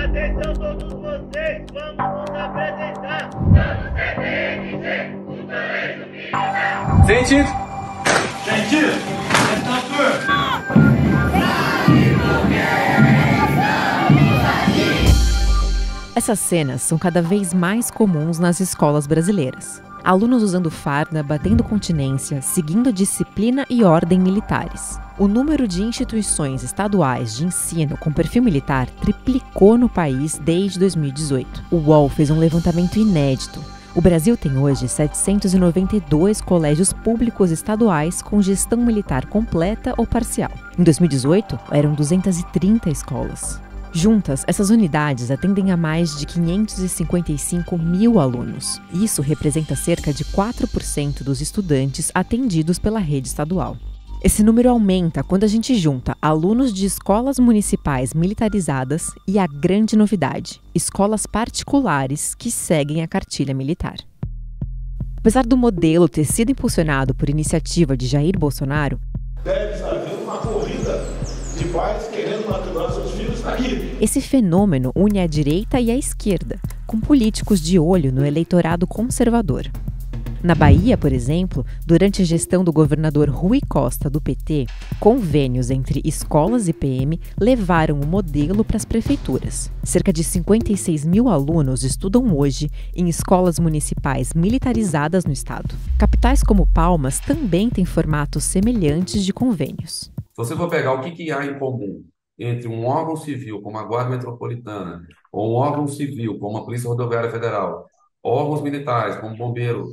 Atenção todos vocês, vamos nos apresentar. Somos CBNG, o Colégio Militar. Sentido? Sentido? Atenção, Essas cenas são cada vez mais comuns nas escolas brasileiras. Alunos usando farda, batendo continência, seguindo disciplina e ordem militares. O número de instituições estaduais de ensino com perfil militar triplicou no país desde 2018. O UOL fez um levantamento inédito. O Brasil tem hoje 792 colégios públicos estaduais com gestão militar completa ou parcial. Em 2018, eram 230 escolas. Juntas, essas unidades atendem a mais de 555 mil alunos. Isso representa cerca de 4% dos estudantes atendidos pela rede estadual. Esse número aumenta quando a gente junta alunos de escolas municipais militarizadas e a grande novidade, escolas particulares que seguem a cartilha militar. Apesar do modelo ter sido impulsionado por iniciativa de Jair Bolsonaro, deve haver uma corrida de pais querendo matricular seus filhos aqui. Esse fenômeno une a direita e a esquerda, com políticos de olho no eleitorado conservador. Na Bahia, por exemplo, durante a gestão do governador Rui Costa, do PT, convênios entre escolas e PM levaram o modelo para as prefeituras. Cerca de 56 mil alunos estudam hoje em escolas municipais militarizadas no estado. Capitais como Palmas também têm formatos semelhantes de convênios. Se você for pegar o que há em comum entre um órgão civil como a Guarda Metropolitana, ou um órgão civil como a Polícia Rodoviária Federal, órgãos militares como Bombeiro,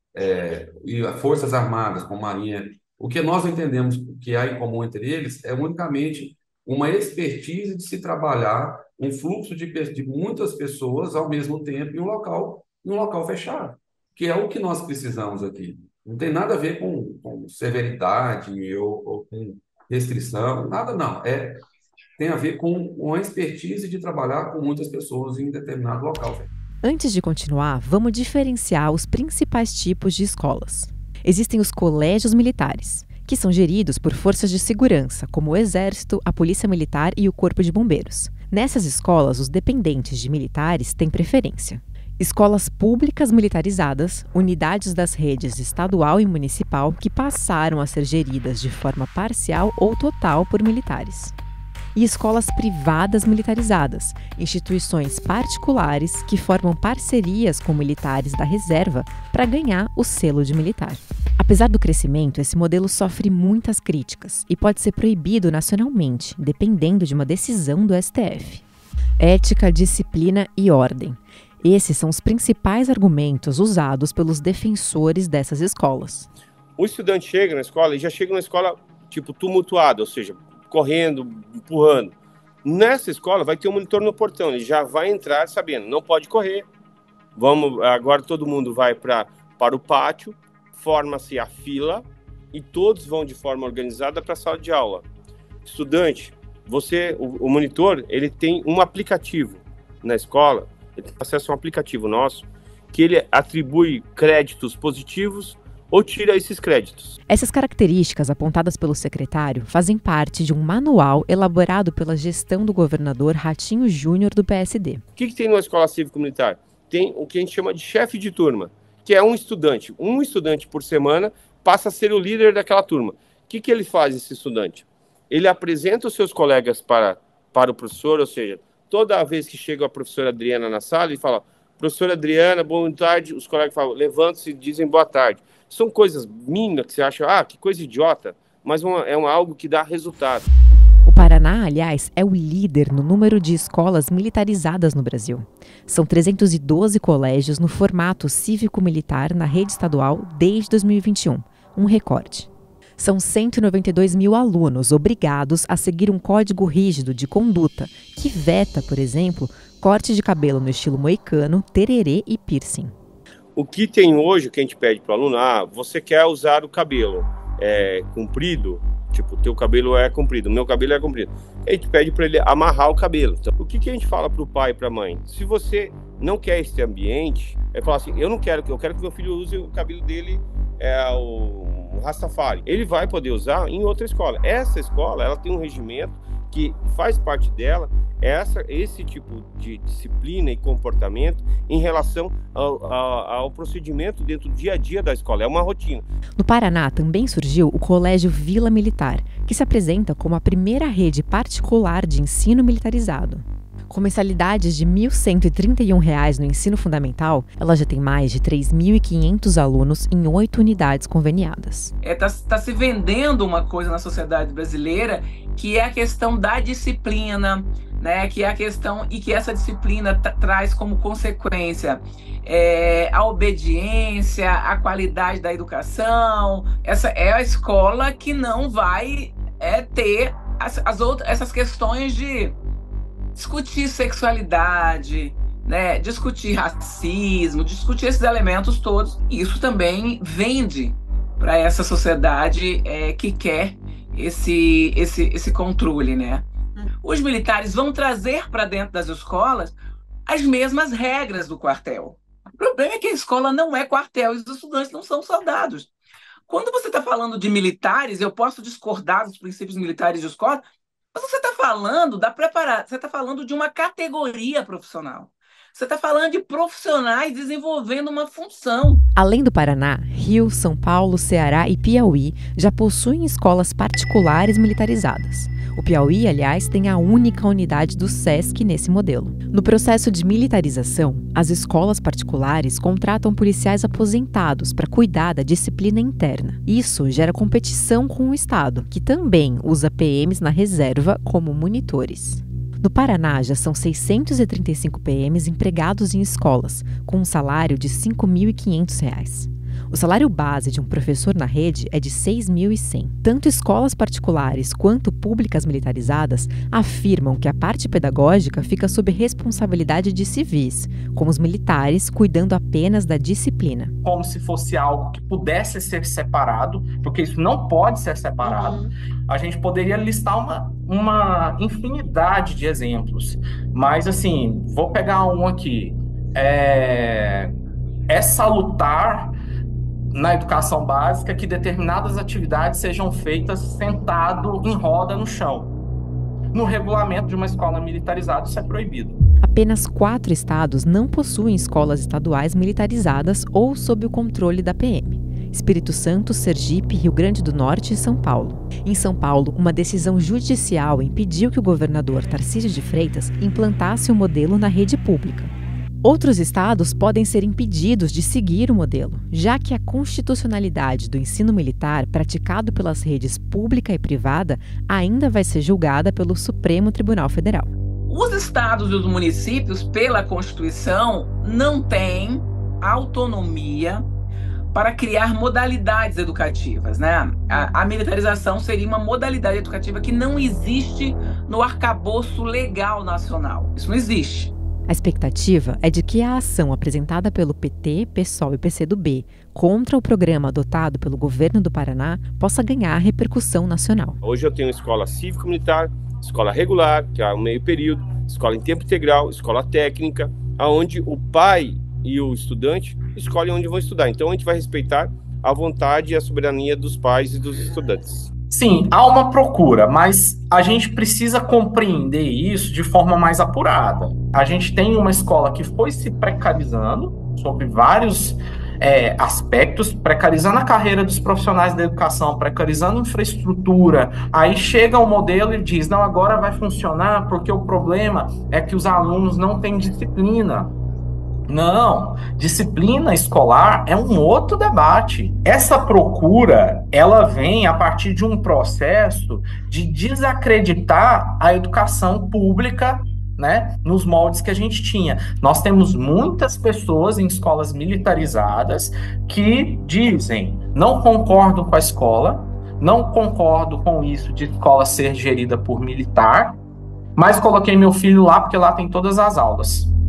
e Forças Armadas, como Marinha, o que nós entendemos que há em comum entre eles é unicamente uma expertise de se trabalhar um fluxo de muitas pessoas ao mesmo tempo em um local fechado, que é o que nós precisamos aqui. Não tem nada a ver com severidade ou com restrição, nada não. Tem a ver com uma expertise de trabalhar com muitas pessoas em determinado local. Antes de continuar, vamos diferenciar os principais tipos de escolas. Existem os colégios militares, que são geridos por forças de segurança, como o Exército, a Polícia Militar e o Corpo de Bombeiros. Nessas escolas, os dependentes de militares têm preferência. Escolas públicas militarizadas, unidades das redes estadual e municipal que passaram a ser geridas de forma parcial ou total por militares. E escolas privadas militarizadas, instituições particulares que formam parcerias com militares da reserva para ganhar o selo de militar. Apesar do crescimento, esse modelo sofre muitas críticas e pode ser proibido nacionalmente, dependendo de uma decisão do STF. Ética, disciplina e ordem. Esses são os principais argumentos usados pelos defensores dessas escolas. O estudante chega na escola e já chega na escola tipo tumultuado, ou seja, correndo, empurrando. Nessa escola vai ter um monitor no portão, ele já vai entrar sabendo, não pode correr. Agora todo mundo vai para o pátio, forma-se a fila e todos vão de forma organizada para a sala de aula. Estudante, o monitor, ele tem um aplicativo na escola, ele tem acesso a um aplicativo nosso, que ele atribui créditos positivos ou tira esses créditos. Essas características apontadas pelo secretário fazem parte de um manual elaborado pela gestão do governador Ratinho Júnior do PSD. O que tem na escola cívico-militar? Tem o que a gente chama de chefe de turma, que é um estudante. Um estudante por semana passa a ser o líder daquela turma. O que ele faz, esse estudante? Ele apresenta os seus colegas para o professor, ou seja, toda vez que chega a professora Adriana na sala, ele fala: professora Adriana, boa tarde. Os colegas falam, levantam-se e dizem boa tarde. São coisas mínimas que você acha, que coisa idiota, mas é algo que dá resultado. O Paraná, aliás, é o líder no número de escolas militarizadas no Brasil. São 312 colégios no formato cívico-militar na rede estadual desde 2021, um recorde. São 192 mil alunos obrigados a seguir um código rígido de conduta que veta, por exemplo, corte de cabelo no estilo moicano, tererê e piercing. O que tem hoje, o que a gente pede para o aluno, você quer usar o cabelo comprido, tipo, teu cabelo é comprido, o meu cabelo é comprido. A gente pede para ele amarrar o cabelo. Então, o que a gente fala para o pai e para a mãe? Se você não quer esse ambiente, falar assim, eu quero que meu filho use o cabelo dele, o Rastafari. Ele vai poder usar em outra escola. Essa escola, ela tem um regimento que faz parte dela esse tipo de disciplina e comportamento em relação ao procedimento dentro do dia a dia da escola. É uma rotina. No Paraná também surgiu o Colégio Vila Militar, que se apresenta como a primeira rede particular de ensino militarizado. Com mensalidades de R$ 1.131 no ensino fundamental, ela já tem mais de 3.500 alunos em 8 unidades conveniadas. Tá se vendendo uma coisa na sociedade brasileira que é a questão da disciplina, né? Que é a questão e que essa disciplina traz como consequência a obediência, a qualidade da educação. Essa é a escola que não vai ter essas questões de discutir sexualidade, né? Discutir racismo, discutir esses elementos todos. Isso também vende para essa sociedade que quer esse controle, né? Os militares vão trazer para dentro das escolas as mesmas regras do quartel. O problema é que a escola não é quartel e os estudantes não são soldados. Quando você está falando de militares, eu posso discordar dos princípios militares de escola, mas você está falando você está falando de uma categoria profissional. Você está falando de profissionais desenvolvendo uma função. Além do Paraná, Rio, São Paulo, Ceará e Piauí já possuem escolas particulares militarizadas. O Piauí, aliás, tem a única unidade do SESC nesse modelo. No processo de militarização, as escolas particulares contratam policiais aposentados para cuidar da disciplina interna. Isso gera competição com o Estado, que também usa PMs na reserva como monitores. No Paraná, já são 635 PMs empregados em escolas, com um salário de R$ 5.500. O salário base de um professor na rede é de R$ 6.100. Tanto escolas particulares quanto públicas militarizadas afirmam que a parte pedagógica fica sob responsabilidade de civis, com os militares cuidando apenas da disciplina. Como se fosse algo que pudesse ser separado, porque isso não pode ser separado. A gente poderia listar uma infinidade de exemplos, mas assim, vou pegar um aqui. É salutar na educação básica que determinadas atividades sejam feitas sentado em roda no chão. No regulamento de uma escola militarizada, isso é proibido. Apenas 4 estados não possuem escolas estaduais militarizadas ou sob o controle da PM: Espírito Santo, Sergipe, Rio Grande do Norte e São Paulo. Em São Paulo, uma decisão judicial impediu que o governador Tarcísio de Freitas implantasse o modelo na rede pública. Outros estados podem ser impedidos de seguir o modelo, já que a constitucionalidade do ensino militar praticado pelas redes pública e privada ainda vai ser julgada pelo Supremo Tribunal Federal. Os estados e os municípios, pela Constituição, não têm autonomia para criar modalidades educativas, né? A militarização seria uma modalidade educativa que não existe no arcabouço legal nacional. Isso não existe. A expectativa é de que a ação apresentada pelo PT, PSOL e PCdoB contra o programa adotado pelo governo do Paraná possa ganhar repercussão nacional. Hoje eu tenho escola cívico-militar, escola regular, que é o meio período, escola em tempo integral, escola técnica, onde o pai e o estudante escolhem onde vão estudar. Então a gente vai respeitar a vontade e a soberania dos pais e dos estudantes. Sim, há uma procura, mas a gente precisa compreender isso de forma mais apurada. A gente tem uma escola que foi se precarizando sobre vários aspectos, precarizando a carreira dos profissionais da educação, precarizando a infraestrutura. Aí chega o modelo e diz, não, agora vai funcionar porque o problema é que os alunos não têm disciplina. Não, disciplina escolar é um outro debate. Essa procura, ela vem a partir de um processo de desacreditar a educação pública, né, nos moldes que a gente tinha. Nós temos muitas pessoas em escolas militarizadas que dizem, não concordo com a escola, não concordo com isso de escola ser gerida por militar, mas coloquei meu filho lá porque lá tem todas as aulas.